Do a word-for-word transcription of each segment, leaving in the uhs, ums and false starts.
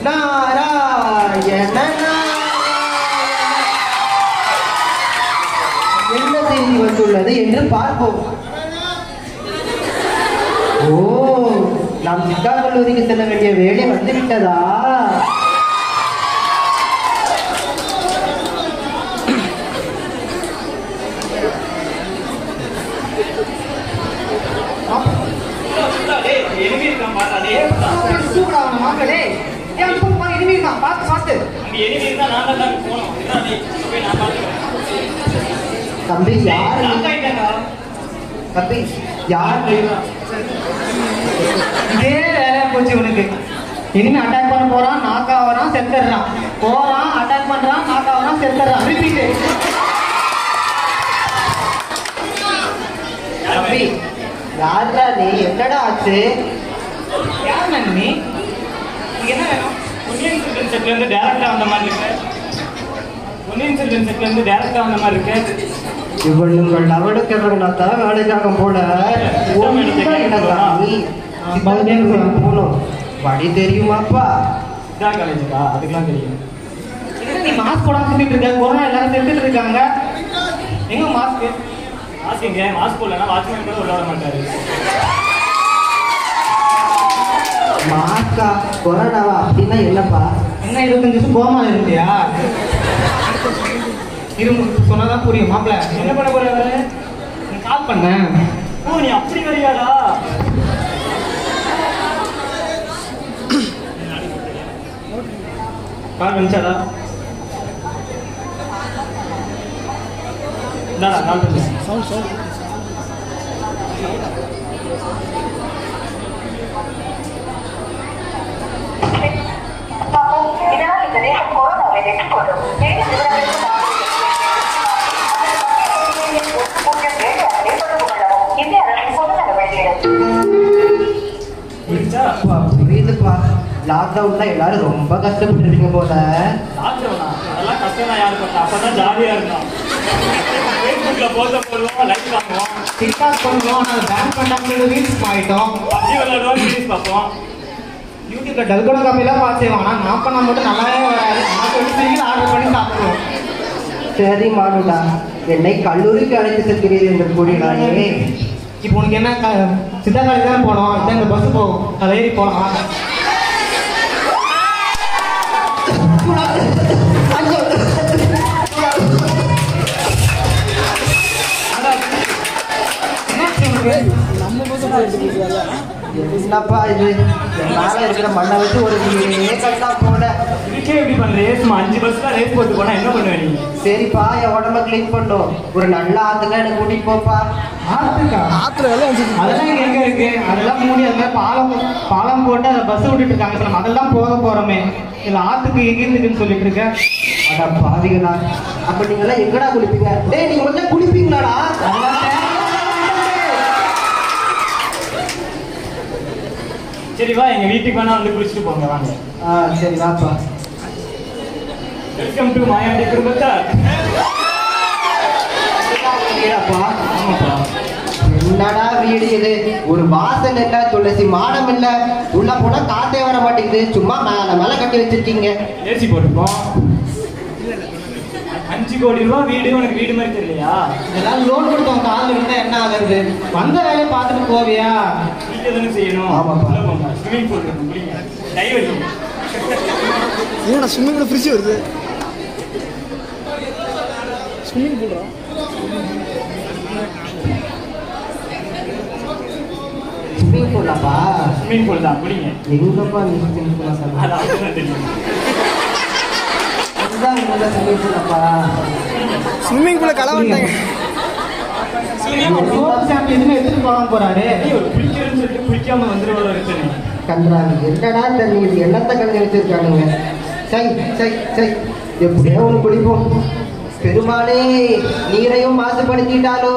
நாராயண என்ன செய்தி வந்துள்ளது என்று பார்ப்போம். ஓ, நாம் சித்தா கல்லூரிக்கு செல்ல வேண்டிய வேலை வந்துவிட்டதா? தம்பி யார் தம்பி யார் இதே வேலை போச்சு உனக்கு. இனிமே அட்டாக் பண்ண போறான், நாக்கா வரான், செத்துறான், போறான், அட்டாக் பண்றான், நாக்கா வரான், செத்துறான். ரிப்பீட். தம்பி யாரா நீ? என்னடா ஆச்சு? யார் நீ? என்ன வேணும்? பொன்னியின் செல்வன் செட்ல இருந்து டைரக்டா வந்த மாதிரி இருக்கு. பொன்னியின் செல்வன் செட்ல இருந்து டைரக்டா வந்த மாதிரி இருக்கு. இவளுங்கள் அவளுக்கு தான் வேலைக்காக போல போனோம். வழி தெரியுமாப்பா? இதான் காலேஜுக்கா? அதுக்கெல்லாம் தெரியும். நீ மாஸ்க் போடாம சுத்திட்டு இருக்க. கொரோனா எல்லாரும் செத்துட்டு இருக்காங்க. எங்க மாஸ்க்? மாஸ்க் எங்க? மாஸ்க் போடலன்னா வாட்ச்மேன் கூட விளையாட மாட்டாரு. மாஸ்கா கொரோனாவா? அப்படின்னா என்னப்பா? என்ன இருபத்தஞ்சு வருஷம் கோமா இருந்தியா? இருபது சொன்னாதான் புரியும். மாப்பிள்ள என்ன பண்ண போற? கால் பண்ண. ஓ, நீ அப்படி வரியாடா? கால் வந்துச்சாடா? இந்தாடா கால் பண்ணு. சவுண்ட் சவுண்ட் இதனால் இந்த தேசம் கொரோனாவை வெற்றி கொள்ளும். இந்திய அரசு பொது நடவடிக்கைகள். புரியுதுப்பா. லாக்டவுன்ல எல்லாரும் ரொம்ப கஷ்டப்பட்டு இருக்கீங்க போல. லாக்டவுனா? அதெல்லாம் கஷ்டம் தான். யாரு பண்ணா? அப்பதான் ஜாலியா இருந்தான். ஃபேஸ்புக்ல போஸ்ட் போடுவோம், லைக் பண்ணுவோம், டிக்டாக் பண்ணுவோம், நாங்க பேங்க் பண்ணாம ரீல்ஸ் ஆயிட்டோம், பப்ஜி விளையாடுவோம், சீரிஸ் பார்ப்போம், யூடியூப்ல டல்கோட காப்பிலாம் பார்த்து செய்வோம். ஆனால் நான் பண்ணா மட்டும் நல்லாவே வராது. நான் சொல்லி ஆர்டர் பண்ணி சாப்பிடுவோம். சரி மானுடா, என்னை கல்லூரிக்கு அழைத்து செல்கிறீர்கள் என்று கூறினாயே. இப்போ உனக்கு என்ன? சித்தா காலேஜ் தான் போனோம். இதான் இந்த பஸ் போகும், அதை ஏறி போகலாம். என்னப்பா இது? மேல இருக்கிற மண்ணை வச்சு ஒரு கட்டா போட இதுக்கே எப்படி பண்ற? சும்மா அஞ்சு பஸ் தான் ரேஸ் போட்டு போனா என்ன பண்ணுவ நீ? சரிப்பா, என் உடம்ப கிளீன் பண்ணும். ஒரு நல்ல ஆத்துக்கா எனக்கு கூட்டிட்டு போப்பா. ஆத்துக்கா? ஆத்துல அதெல்லாம் இங்க எங்க இருக்கு? அதெல்லாம் மூடி அது மாதிரி பாலம் பாலம் போட்டு அதை பஸ் விட்டுட்டு இருக்காங்க. இப்போ நம்ம அதெல்லாம் போக போறோமே. இல்ல ஆத்துக்கு எங்க இருக்குன்னு சொல்லிட்டு இருக்க. அட பாவிகளா, அப்ப நீங்க எல்லாம் எங்கடா குளிப்பீங்க? டேய், நீங்க வந்து குளிப்பீங்களாடா? சரி வா, எங்க வீட்டுக்கு வேணா வந்து குளிச்சுட்டு போங்க வாங்க. ஆ சரி வாப்பா. வெல்கம் டு மாயாண்டி குடும்பத்தார். என்னடா வீடு இது? ஒரு வாசல் இல்ல, துளசி மாடம் இல்ல, உள்ள போனா காத்தே வர மாட்டேங்குது. சும்மா மேல மேல கட்டி வச்சிருக்கீங்க. ஏசி போட்டுப்போம். அஞ்சு கோடி ரூபாய் வீடு உனக்கு வீடு மாதிரி தெரியலையா? இதெல்லாம் லோன் கொடுத்தோம். காலில் இருந்தா என்ன ஆகுறது? வந்த வேலையை பார்த்துட்டு போவியா? வீட்டு தானே செய்யணும். ஆமாப்பா. ஸ்விமிங் பூல் இருக்கு, குளிங்க. டைவ் ஏன்னா ஸ்விம்மிங் பூல் ஃப்ரிட்ஜ் வருது. ஸ்விம்மிங் பூல்ரா? ஸ்விம்மிங் பூலாப்பா? ஸ்விம்மிங் பூல் தான், குளிங்க. எங்கப்பா நீ ஸ்விம்மிங் பூலா சொல்ல? அது அவங்களுக்கு தெரியும். அதுதான் உங்களோட ஸ்விம்மிங் பூலாப்பா? ஸ்விம்மிங் பூல களை வந்துட்டாங்க. எதுவுமே எடுத்துட்டு போகாம போறாரு. ஒரு குளிக்கிறேன்னு சொல்லிட்டு குளிக்காம வந்துருவாரோ இருக்கு. கன்றாங்க, என்னடா தண்ணி இது? என்னத்தை கண்ணி வச்சிருக்கானுங்க? சை சை சை, எப்படியோ ஒன்று குடிப்போம். பெருமாளே, நீரையும் மாசுபடுத்திட்டாலோ.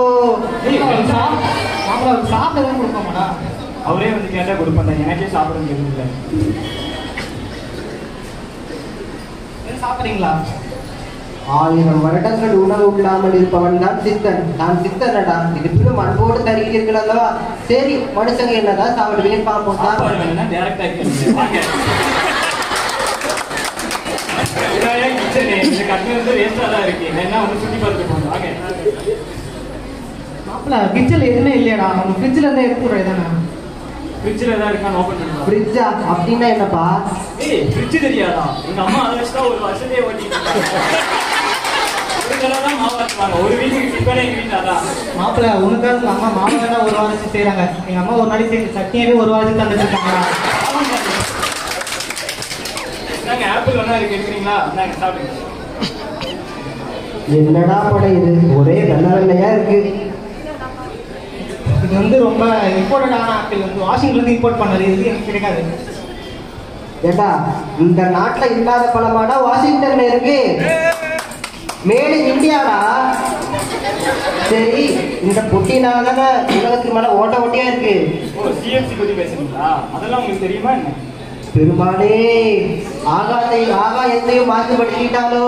சாப்பிடவே கொடுப்போம்டா. அவரே வந்து கேட்டா கொடுப்பாங்க. எனக்கே சாப்பிட முடியல. சாப்பிட்றீங்களா? ஆயிரம் வருடங்கள் உணவு இல்லாமல் இருப்பவன் தான் சித்தன். நான் சித்தனடா. இருப்பினும் அன்போடு தருகிறீர்கள் அல்லவா? சரி, மனுஷங்க என்னதான் சாப்பிடுவீங்கன்னு பார்ப்போம். டேரக்டா வேஸ்டா தான் இருக்கு. என்ன ஒன்று சுத்தி பார்த்துட்டு போகணும். வாங்க. மாப்பிள்ள கிச்சன்ல எதுவுமே இல்லையாடா? அவங்க ஃப்ரிட்ஜ்ல இருந்தா எடுத்து விடுறது தானே. ஃப்ரிட்ஜில் ஏதாவது இருக்கான்னு ஓப்பன் பண்ணுவோம். ஃப்ரிட்ஜா அப்படின்னா என்னப்பா? ஏய் ஃப்ரிட்ஜ் தெரியாதா? எங்க அம்மா அதை வச்சு தான் ஒரு வருஷத்தையே ஓட்டிட்டு இருக்காங்க. ஒரு தடவை தான் மாவு ஆட்டுவாங்க. ஒரு வீட்டுக்கு டிஃபனே எங்க வீட்டில் அதான். மாப்பிள்ள உனக்காக உங்க அம்மா மாவு வேணா ஒரு வாரத்துக்கு செய்யறாங்க. எங்க அம்மா ஒரு நாளைக்கு செய்ய சட்னியாவே ஒரு வாரத்துக்கு தந்துட்டு இருக்காங்க. நாங்கள் ஆப்பிள் வேணா இருக்கு எடுக்கிறீங்களா? நாங்கள் சாப்பிடுங்க. என்னடா படம் இது? ஒரே வெள்ளை வெள்ளையா இருக்கு. இது வந்து ரொம்ப இம்போர்ட்டடான ஆப்பிள் வந்து வாஷிங்லேருந்து இம்போர்ட் பண்ணது. இது எனக்கு கிடைக்காது. ஏண்டா இந்த நாட்டுல இல்லாத பழமாடா வாஷிங்டன்ல இருக்கு. மேடு இந்தியாடா. சரி இந்த பொட்டினால தானே உலகத்துக்கு மேல ஓட்ட ஓட்டியா இருக்கு. ஓ சிஎஃப்சி பற்றி பேசுறீங்களா? அதெல்லாம் உங்களுக்கு தெரியுமா என்ன? பெருமாளே ஆகாதை ஆகாயத்தையும் மாசுபடுத்திட்டாலோ.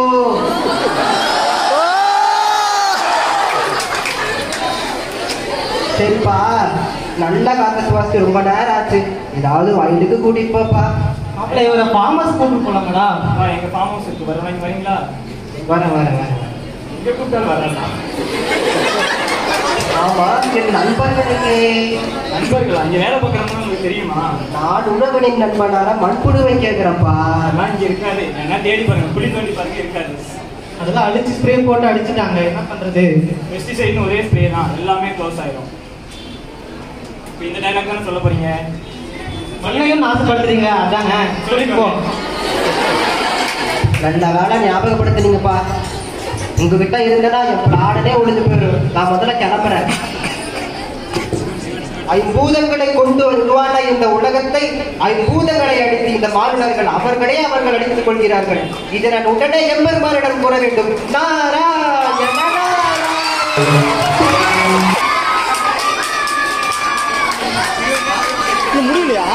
சரிப்பா நல்ல காத்த சுவாசிக்க ரொம்ப நேரம் ஆச்சு. ஏதாவது வயலுக்கு கூட்டிட்டு போப்பா. மாப்பிள்ள இவரை ஃபார்மர்ஸ் கூட்டு போலாங்கடா. ஆ எங்கள் ஃபார்ம் ஹவுஸ் இருக்கு. வர வாங்கி வரீங்களா? வர வர வர இங்கே கூப்பிட்டாலும் வரலாம். ஆமா என் நண்பர்களுக்கு நண்பர்களா? இங்கே வேலை பார்க்குறவங்க உங்களுக்கு தெரியுமா? நான் உறவனின் நண்பனார மண்புடுவை கேட்கிறப்பா. அதெல்லாம் இங்கே இருக்காது. என்ன தேடி பாருங்க. குழி தோண்டி பாருங்க இருக்காது. அதெல்லாம் அடிச்சு ஸ்ப்ரே போட்டு அடிச்சுட்டாங்க. என்ன பண்றது? பெஸ்டிசைட்னு ஒரே ஸ்ப்ரே தான். எல்லாமே க்ளோஸ் ஆயிடும். இப்போ இந்த டைலாக் தானே சொல்ல போறீங்க. மண்ணையும் நாசப்படுத்துறீங்க அதானே? சொல்லிப்போ. நல்ல வேலை ஞாபகப்படுத்துனீங்கப்பா. உங்ககிட்ட இருந்தனா என் பிளாடனே ஒழிஞ்சு போயிடும். நான் முதல்ல கிளம்புறேன். ஐம்பூதங்களை கொண்டு உருவான இந்த உலகத்தை ஐம்பூதங்களை அடித்து இந்த மாநிலர்கள் அவர்களே அவர்கள் அடித்துக் கொள்கிறார்கள். இதை நான் உடனே எம்பெருமானிடம் கூற வேண்டும். நாராயண முடியலையா?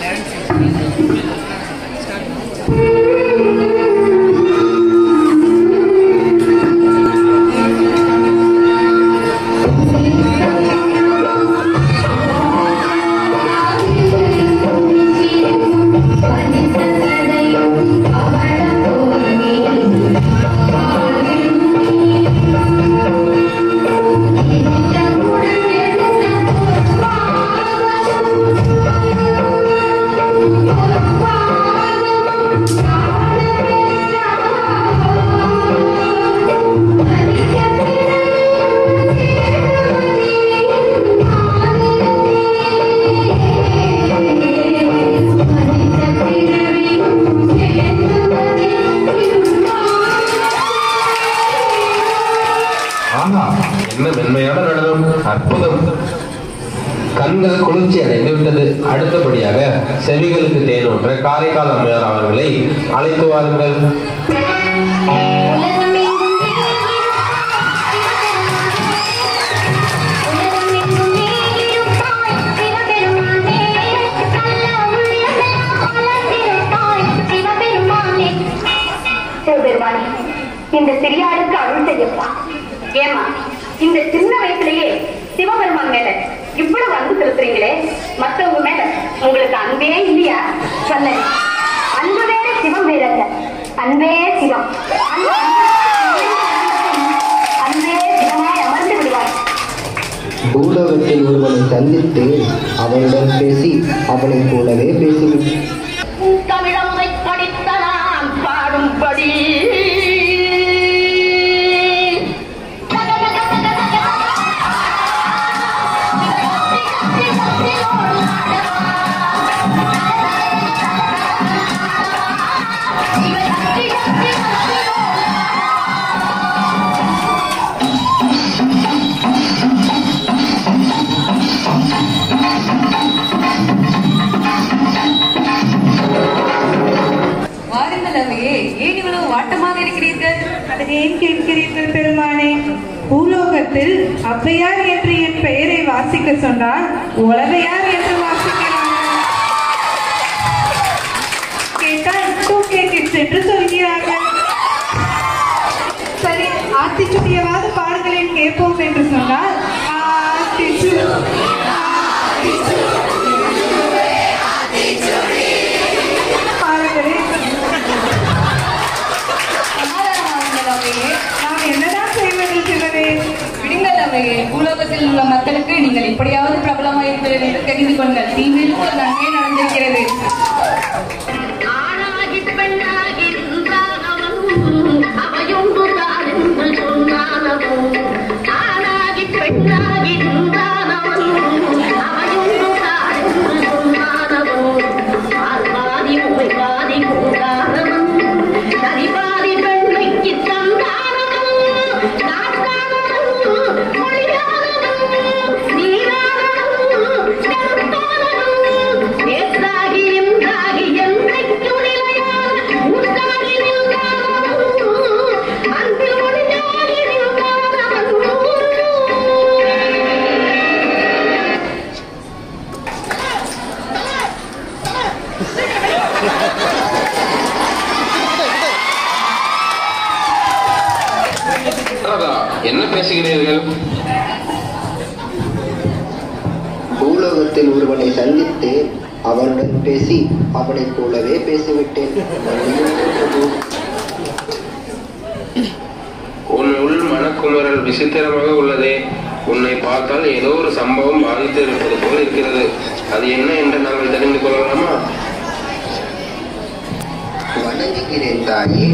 என்ன மென்மையான நடனம், அற்புதம். கண்கள் குளிர்ச்சி அடைந்து விட்டது. அடுத்தபடியாக செவிகளுக்கு தேனூற்ற காரைக்கால் அம்மையார் அவர்களை அழைத்து வாருங்கள். இந்த சிறியாளுக்கு அருள் செய்யப்பா. ஏமா இந்த சின்ன வயசுலயே சிவபெருமான் மேல இவ்வளவு அன்பு செலுத்துறீங்களே, மத்தவங்க மேல உங்களுக்கு அன்பே இல்லையா? சொல்ல அன்பு வேற சிவம் வேறல்ல. அன்பே சிவம். அன்பே சிவமாய் அமர்ந்து விடுவார். பூலோகத்தில் ஒருவனை சந்தித்து அவனிடம் பேசி அவனைப் போலவே பேசுகிறேன். தமிழமுதை படித்த நான் பாடும்படி ஏன் இவ்வளவு வாட்டமாக இருக்கிறீர்கள்? அதை ஏன் கேட்கிறீர்கள் பெருமானே? பூலோகத்தில் ஔவையார் என்று என் பெயரை வாசிக்க சொன்னால் உளவையார் என்று வாசிக்கிறார்கள். கேட்டால் டூ கே கிட்ஸ் என்று சொல்கிறார்கள். சரி, ஆத்திச்சுடியவாது பாடல்களில் கேட்போம் என்று சொன்னால் ஆத்திச்சு பாடல்களே உள்ள மக்களுக்கு நீங்கள் எப்படியாவது பிரபலமாக இருக்கிறது என்று தெரிந்து கொள்ளுங்கள். தீவிலும் ஒரு நன்மை நடந்திருக்கிறது. என்ன பேசுகிறீர்கள்? பூலோகத்தில் ஒருவனை சந்தித்து அவனுடன் பேசி அவனைப் போலவே பேசிவிட்டேன். உன் உள் மனக்குமரல் விசித்திரமாக உள்ளதே. உன்னை பார்த்தால் ஏதோ ஒரு சம்பவம் பாதித்து இருப்பது போல் இருக்கிறது. அது என்ன என்று நாங்கள் தெரிந்து கொள்ளலாமா? வணங்குகிறேன் தாயே.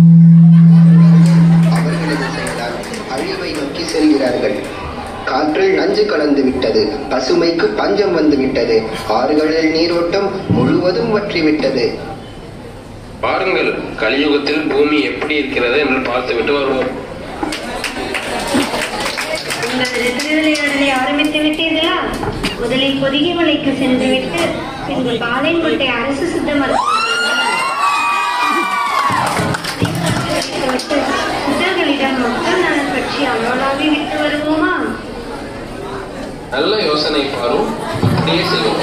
அவர்களது செயலால் அழிவை நோக்கி செல்கிறார்கள். காற்றில் நஞ்சு கலந்து விட்டது, பசுமைக்கு பஞ்சம் வந்து விட்டது, ஆறுகளில் நீரோட்டம் முழுவதும் வற்றிவிட்டது. பாருங்கள், கலியுகத்தில் பூமி எப்படி இருக்கிறது என்று பார்த்துவிட்டு வருவோம். உங்களது திருவிளையாடலை ஆரம்பித்து விட்டீர்களா? முதலில் பொதிகை மலைக்கு சென்று விட்டு பின்பு பாளையங்கோட்டை அரசு சித்த சித்தர்களிடம் மக்கள் நலன் பற்றி அலோலாவி விட்டு வருவோமா? நல்ல யோசனை பாரு, அப்படியே செய்வோம்.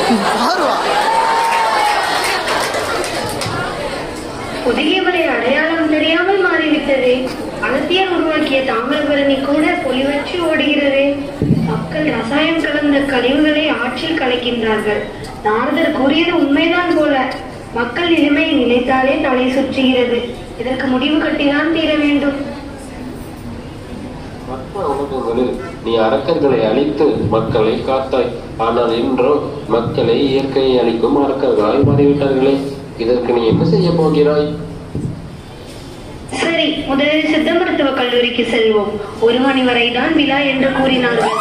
பொதிகை மலை அடையாளம் தெரியாமல் மாறிவிட்டது. அகத்தியர் உருவாக்கிய தாமிரபரணி கூட பொலிவற்றி ஓடுகிறது. மக்கள் ரசாயனம் கலந்த கழிவுகளை ஆற்றில் கலக்கின்றார்கள். நாரதர் கூறியது உண்மைதான் போல. மக்கள் நிலைமை நினைத்தாலே தலை சுற்றுகிறது. இதற்கு முடிவு கட்டிதான் தீர வேண்டும். நீ அரக்கர்களை அழித்து மக்களை காத்தாய். ஆனால் இன்றோ மக்களை இயற்கையை அழிக்கும் அரக்கர்களாய் மாறிவிட்டார்களே. இதற்கு நீ என்ன செய்ய போகிறாய்? சரி, முதலில் சித்த மருத்துவ கல்லூரிக்கு செல்வோம். ஒரு மணி வரைதான் விழா என்று கூறினார்கள்.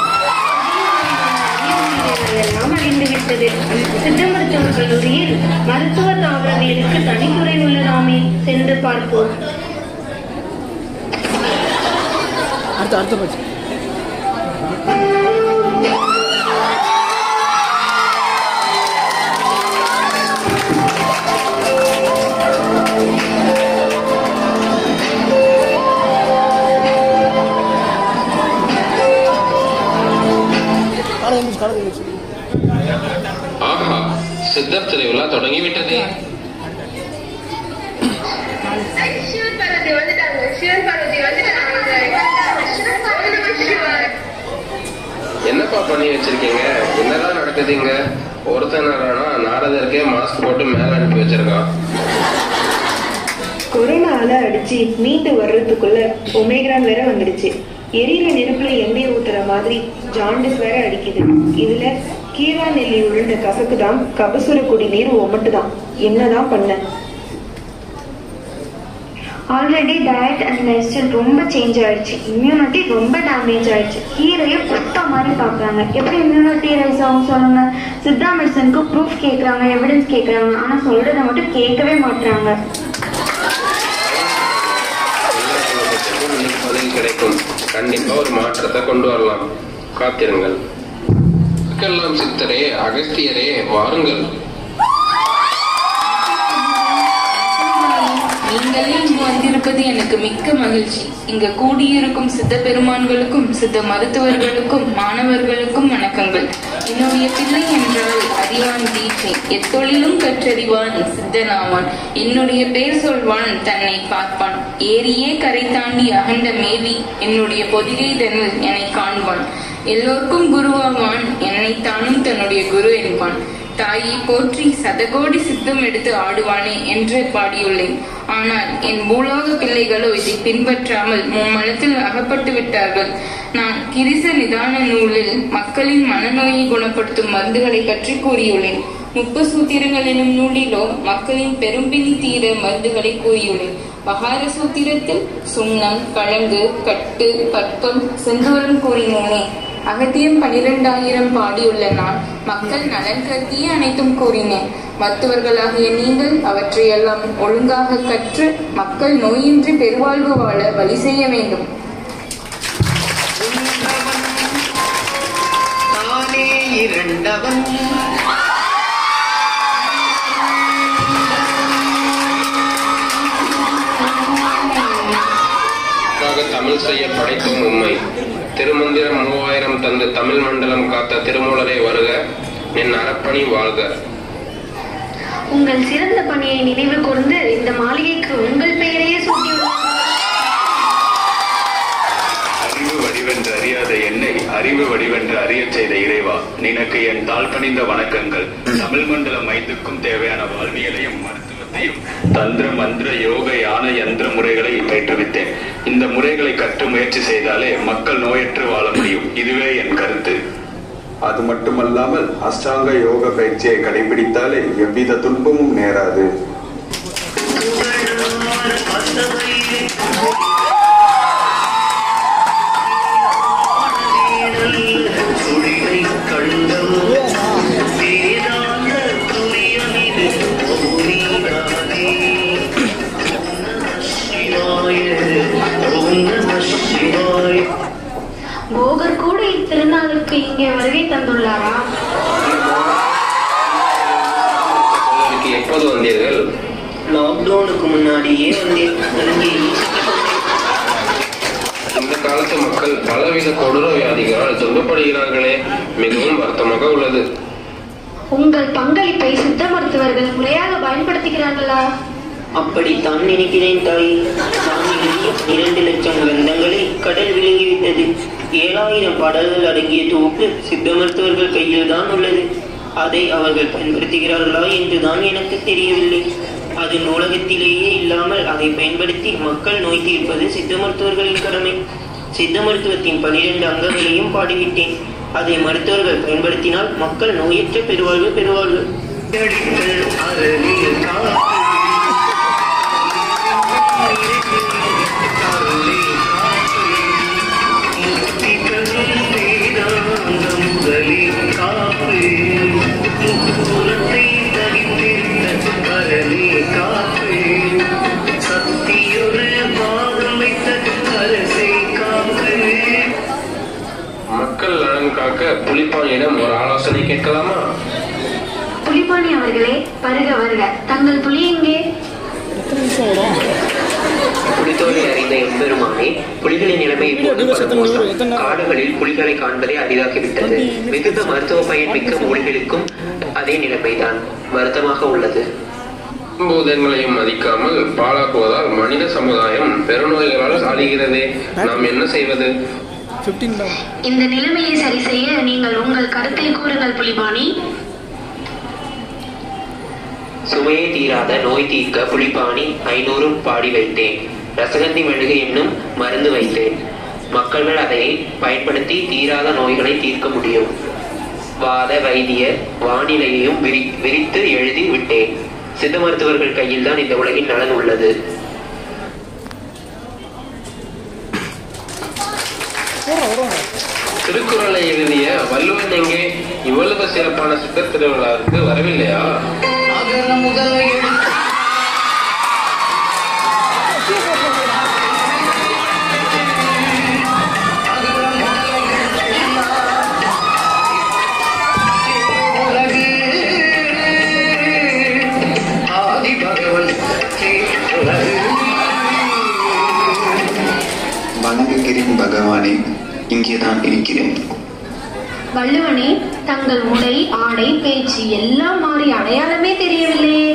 எல்லாம் அழிந்துவிட்டது. சித்த மருத்துவ கல்லூரியில் மருத்துவ தாவரவியலுக்கு தனித்துறை உள்ளதாமே, சென்று பார்ப்போம். அடுத்த அடுத்த பட்சம் ஆஹா, சித்தர் திருவிழா தொடங்கிவிட்டது. என்னப்பா பண்ணி வச்சிருக்கீங்க? என்னதான் நடக்குதுங்க? ஒருத்தன் நாரதருக்கே மாஸ்க் போட்டு மேல அனுப்பி வச்சிருக்கான். கொரோனால அடிச்சு மீண்டு வர்றதுக்குள்ள ஒமேக்ரான் வேற வந்துடுச்சு. எரியிற நெருப்புல எண்ணெய் ஊத்துற மாதிரி ஜாண்டிஸ் வேற அடிக்குது. இதுல கீழா நெல்லி உருண்ட கசக்கு தான், கபசுர குடிநீர் ஒமட்டுதான். என்னதான் பண்ண? Already diet and life style ரொம்ப சேஞ்ச் ஆயிடுச்சு. இம்யூனிட்டி ரொம்ப டேமேஜ் ஆயிடுச்சு. கீரையை குத்த மாதிரி பார்க்குறாங்க. எப்படி இம்யூனிட்டி ரைஸ் ஆகும் சொல்லுங்க? சித்தா மெடிசனுக்கு ப்ரூஃப் கேட்குறாங்க, எவிடன்ஸ் கேட்குறாங்க. ஆனால் சொல்றதை மட்டும் கேட்கவே மாட்டாங்க. கிடைக்கும், கண்டிப்பா ஒரு மாற்றத்தை கொண்டு வரலாம். காத்திருங்கள். சித்தரே, அகஸ்தியரே, வாருங்கள். நீங்களே இங்கு வந்திருப்பது எனக்கு மிக்க மகிழ்ச்சி. இங்கு கூடியிருக்கும் சித்த பெருமான்களுக்கும் சித்த மருத்துவர்களுக்கும் மாணவர்களுக்கும் வணக்கங்கள். என்னுடைய பிள்ளை என்றால் அறிவான் தீட்சை, எத்தொழிலும் கற்றறிவான் சித்தனாவான். என்னுடைய பேர் சொல்வான் தன்னை பார்ப்பான். ஏரியே கரை தாண்டி அகண்ட மேவி என்னுடைய பொதிகை தனில் என்னை காண்பான். எல்லோருக்கும் குருவாவான், என்னை தானும் தன்னுடைய குரு என்பான். தாயை போற்றி சதகோடி சித்தம் எடுத்து ஆடுவானே என்று பாடியுள்ளேன். ஆனால் என் பூலோக பிள்ளைகளோ இதை பின்பற்றாமல் மும்மலத்தில் அகப்பட்டு விட்டார்கள். நான் கிரிச நிதான நூலில் மக்களின் மனநோயை குணப்படுத்தும் மருந்துகளை பற்றி கூறியுள்ளேன். முப்ப சூத்திரங்கள் எனும் நூலிலோ மக்களின் பெரும்பிணி தீர மருந்துகளை கூறியுள்ளேன். பகார சூத்திரத்தில் சுண்ணம், கழங்கு, கட்டு, பற்பம், செந்தூரம் கூறினேனே. அகத்தியம் பனிரெண்டாயிரம் பாடியுள்ள நான் மக்கள் நலன் கருதியே அனைத்தும் கூறினேன். மருத்துவர்களாகிய நீங்கள் அவற்றையெல்லாம் ஒழுங்காக கற்று மக்கள் நோயின்றி பெருவாழ்வு வாழ வழி செய்ய வேண்டும். தமிழ் செய்ய படைக்கும் உண்மை திருமந்திரம் மூவாயிரம் தந்து தமிழ் மண்டலம் காத்த திருமூலரை வருக, என் அறப்பணி வாழ்க. உங்கள் சிறந்த பணியை நினைவு கூர்ந்து இந்த மாளிகைக்கு உங்கள் பெயரையே சூட்டியுள்ளார். அறிவு வடிவென்று அறியாத என்னை அறிவு வடிவென்று அறிய செய்த இறைவா, நினக்கு என் தாழ்பணிந்த வணக்கங்கள். தமிழ் மண்டலம் ஐந்துக்கும் தேவையான வாழ்வியலையும் மருத்துவத்தையும் தந்திர மந்திர யோக யான யந்திர முறைகளை பயிற்றுவித்தேன். இந்த முறைகளை கற்று முயற்சி செய்தாலே மக்கள் நோயற்று வாழ முடியும். இதுவே என் கருத்து. அது மட்டுமல்லாமல் அஷ்டாங்க யோக பயிற்சியை கடைபிடித்தாலே எவ்வித துன்பமும் நேராது. போகர் கூட இத்திருநாளுக்கு இங்கே வருகை தந்துள்ளாரா? எப்போது வந்தீர்கள்? லாக்டவுனுக்கு முன்னாடியே வந்தேன். இந்த காலத்து மக்கள் பலவித கொடூர வியாதிகளால் துன்பப்படுகிறார்களே, மிகவும் வருத்தமாக உள்ளது. உங்கள் பங்களிப்பை சித்த மருத்துவர்கள் முறையாக பயன்படுத்துகிறார்களா? அப்படித்தான் நினைக்கிறேன் தாய். இரண்டு லட்சம் கிரந்தங்களை கடல் விழுங்கிவிட்டது. ஏழாயிரம் பாடல்கள் அடங்கிய தொகுப்பு சித்த மருத்துவர்கள் கையில் தான் உள்ளது. அதை அவர்கள் பயன்படுத்துகிறார்களா என்றுதான் எனக்கு தெரியவில்லை. அது நூலகத்திலேயே இல்லாமல் அதை பயன்படுத்தி மக்கள் நோய் தீர்ப்பது சித்த மருத்துவர்களின் கடமை. சித்த மருத்துவத்தின் பனிரெண்டு அங்கங்களையும் பாடிவிட்டேன். அதை மருத்துவர்கள் பயன்படுத்தினால் மக்கள் நோயற்ற பெருவாழ்வு பெறுவார்கள். மக்கள் நலன் காக்க புலிப்பானியிடம் ஒரு ஆலோசனை கேட்கலாமா? புலிப்பாணி அவர்களே, வருக வருக. தங்கள் புலி எங்கே? புலித்தோலை அறிந்த எம்பெருமானே, புலிகளின் நிலைமை இப்போது பல மோசம். காடுகளில் புலிகளை காண்பதே அரிதாகிவிட்டது. மிகுந்த மருத்துவ பயன் மிக்க மூலிகளுக்கும் அதே நிலைமைதான். வருத்தமாக உள்ளது. பூதங்களையும் மதிக்காமல் பாழாக்குவதால் மனித சமுதாயம் பெருநோய்களால் அழிகிறதே. நாம் என்ன செய்வது? இந்த நிலைமையை சரி செய்ய நீங்கள் உங்கள் கருத்தை கூறுங்கள் புலிபாணி. சுமையை தீராத நோய் தீர்க்க புலிபாணி ஐநூறும் பாடி வைத்தேன். ரசகந்தி மெழுகு என்னும் மருந்து வைத்தேன். மக்கள்கள் அதை பயன்படுத்தி தீராத நோய்களை தீர்க்க முடியும். வாத வைத்திய வானிலையையும் விரி விரித்து எழுதி விட்டேன். சித்த மருத்துவர்கள் கையில் தான் இந்த உலகின் நலன் உள்ளது. திருக்குறளை எழுதிய வள்ளுவன் எங்கே? இவ்வளவு சிறப்பான சித்த திருவிழாவுக்கு வரவில்லையா? வணங்குகிறேன் பகவானே, இங்கேதான் இருக்கிறேன். வள்ளுவனே, தங்கள் உடை, ஆடை, பேச்சு எல்லாம் மாறி அடையாளமே தெரியவில்லையே.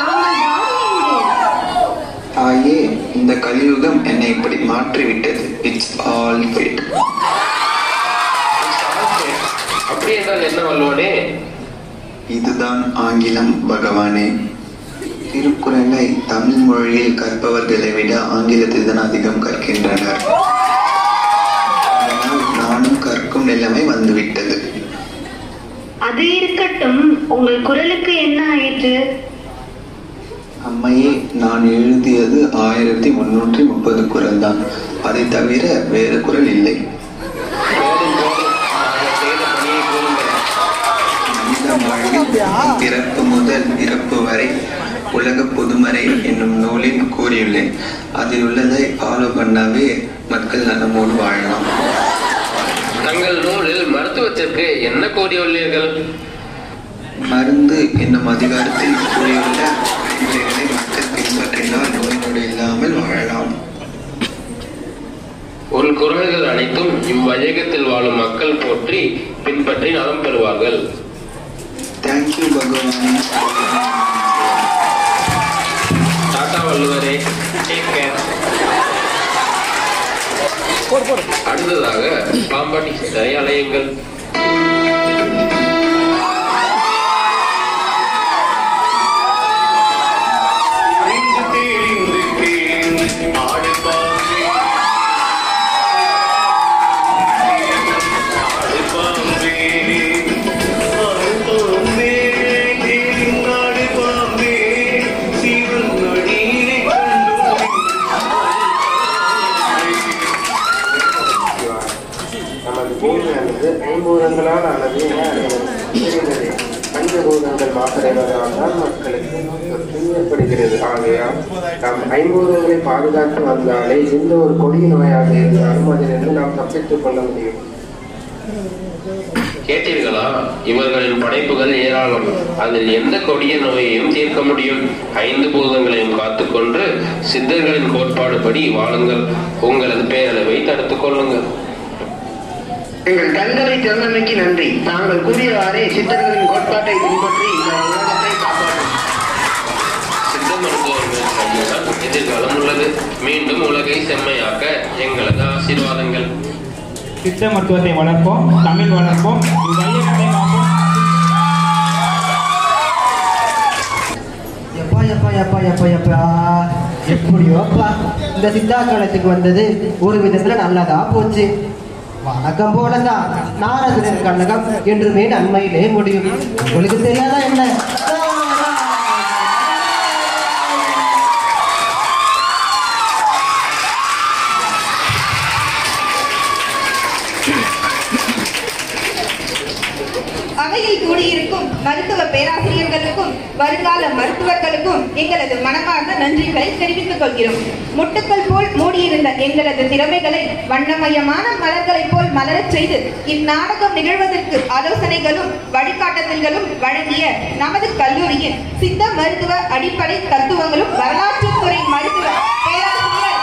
ஆயே, இந்த கலியுகம் என்னை இப்படி மாற்றிவிட்டது. It's all fate. அப்படி என்றால் என்ன வள்ளுவனே? இதுதான் ஆங்கிலம் பகவானே. திருக்குறளை தமிழ் மொழியில் கற்பவர்களை விட ஆங்கிலத்தில் தான் அதிகம் கற்கின்றனர். நானும் கற்கும் நிலைமை வந்துவிட்டது. அது இருக்கட்டும், உங்கள் குரலுக்கு என்ன ஆயிற்று? அம்மையே, நான் எழுதியது ஆயிரத்தி முன்னூற்றி முப்பது குரல் தான். அதை தவிர வேறு குரல் இல்லை. பிறப்பு முதல் இறப்பு வரை உலக பொதுமறை என்னும் நூலில் கூறியுள்ளேன். அதில் உள்ளதை ஃபாலோ பண்ணாவே மக்கள் நலமோடு வாழலாம். தங்கள் நூலில் மருத்துவத்திற்கு என்ன கூறியுள்ளீர்கள்? மருந்து என்னும் அதிகாரத்தில் கூறியுள்ள முறைகளை மக்கள் பின்பற்றினால் நோய் நொடி இல்லாமல் வாழலாம். உன் குரல்கள் அனைத்தும் இவ்வையகத்தில் வாழும் மக்கள் போற்றி பின்பற்றி நலம் பெறுவார்கள். தேங்க்யூ பகவான். டாடா வள்ளுவரே. Take care. அடுத்ததாக பாம்பாட்டி சித்தரை அலையுங்கள். ஐம்பூதங்களால் ஆனது என அறிந்தது. பஞ்சபூதங்கள் மாத்திரைகளால் மக்களுக்கு தொற்று ஏற்படுகிறது. ஆகையால் நாம் ஐம்பூதங்களை பாதுகாத்து வந்தாலே எந்த ஒரு கொடிய நோயாக இருந்தாலும் அதிலிருந்து நாம் தப்பித்துக் கொள்ள முடியும். கேட்டீர்களா? இவர்களின் படைப்புகள் ஏராளம். அதில் எந்த கொடிய நோயையும் தீர்க்க முடியும். ஐந்து பூதங்களையும் காத்துக்கொண்டு சித்தர்களின் கோட்பாடுபடி வாழுங்கள். உங்களது பேரளவை தடுத்துக் கொள்ளுங்கள். எங்கள் கண்களை திறந்தமைக்கு நன்றி. தாங்கள் கூறியவாறே சித்தர்களின் கோட்பாட்டை பின்பற்றி இந்த உலகத்தை காப்பாற்றும். சித்த மருத்துவர்கள் கையில்தான் எதிர்காலம் உள்ளது. மீண்டும் உலகை செம்மையாக்க எங்களது ஆசீர்வாதங்கள். சித்த மருத்துவத்தை வளர்ப்போம், தமிழ் வளர்ப்போம், இவ்வையகத்தை காப்போம். எப்பா எப்பா எப்பா எப்பா எப்பா எப்படியோப்பா இந்த சித்தா காலத்துக்கு வந்தது ஒரு விதத்துல நல்லதா போச்சு. வணக்கம் போலதான் நாரதர் கண்ணகம் என்றுமே நன்மையிலே முடியும். உங்களுக்கு தெரியாதா என்ன? அவையில் கூடியிருக்கும் மருத்துவ பேராசிரியர்களுக்கும் வருங்கால மருத்துவர்களுக்கும் எங்களது மனமார்ந்த நன்றிகளை தெரிவித்துக் கொள்கிறோம். முட்டுக்கள் போல் மூடியிருந்த எங்களது திறமைகளை வண்ணமயமான மலர்களைப் போல் மலரச் செய்து இந்நாடகம் நிகழ்வதற்கு ஆலோசனைகளும் வழிகாட்டுதல்களும் வழங்கிய நமது கல்லூரியின் சித்த மருத்துவ அடிப்படை தத்துவங்களும் வரலாற்றுத்துறை மருத்துவ பேராசிரியர்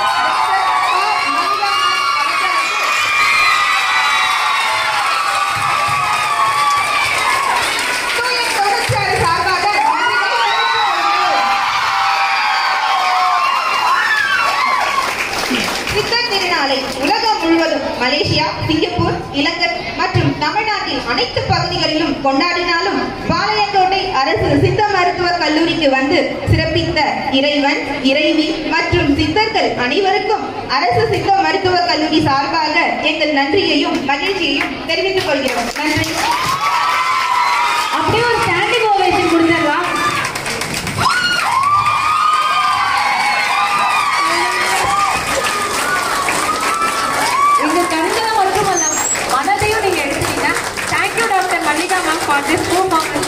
உலகம் முழுவதும் மலேசியா, சிங்கப்பூர், இலங்கை மற்றும் தமிழ்நாட்டின் அனைத்து பகுதிகளிலும் கொண்டாடினாலும் பாளையங்கோட்டை அரசு சித்த மருத்துவ கல்லூரிக்கு வந்து சிறப்பித்த இறைவன், இறைவி மற்றும் சித்தர்கள் அனைவருக்கும் அரசு சித்த மருத்துவ கல்லூரி சார்பாக எங்கள் நன்றியையும் மகிழ்ச்சியையும் தெரிவித்துக் கொள்கிறோம். நன்றி. அப்படியே ஒரு ஸ்டாண்டிங் ஓவேஷன் கொடுத்துடலாம். மனதையும் நீங்க எடுத்துட்டீங்க. Thank you doctor Mallika ma'am for this performance.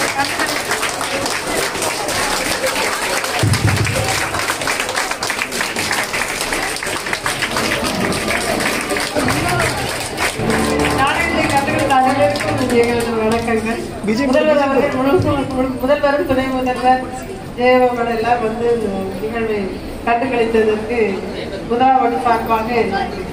நாடகத்தை கற்றுக்கிட்ட அனைவருக்கும் எங்களது வணக்கங்கள். முதல்வர் அவர்கள் முழு முதல்வரும் துணை முதல்வர் ஜெயவர்கள் எல்லாம் வந்து நிகழ்வை கண்டுகளித்ததற்கு முதலாவது சார்பாக